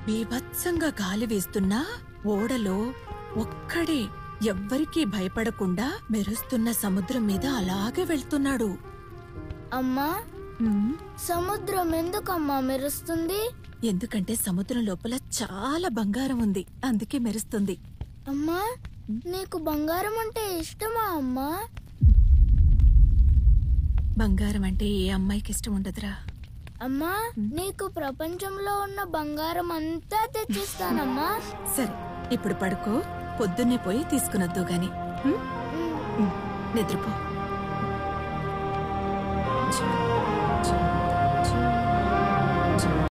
బీభత్సంగా గాలి వీస్తున్నా ఓడలో ఒక్కడే ఎవ్వరికీ భయపడకుండా మెరుస్తున్న సముద్రం మీద అలాగే వెళ్తున్నాడు. అమ్మా, సముద్రం ఎందుకమ్మా మెరుస్తుంది? ఎందుకంటే సముద్రం లోపల చాలా బంగారం ఉంది, అందుకే మెరుస్తుంది. అమ్మా, నీకు బంగారం అంటే ఇష్టమా అమ్మా? బంగారం అంటే ఏ అమ్మాయికి ఇష్టం ఉండదురా. అమ్మా, నీకు ప్రపంచంలో ఉన్న బంగారం అంతా తెచ్చిస్తానమ్మా. సరే, ఇప్పుడు పడుకో, పొద్దున్నే పోయి తీసుకునొద్దు గాని. నిద్రపో.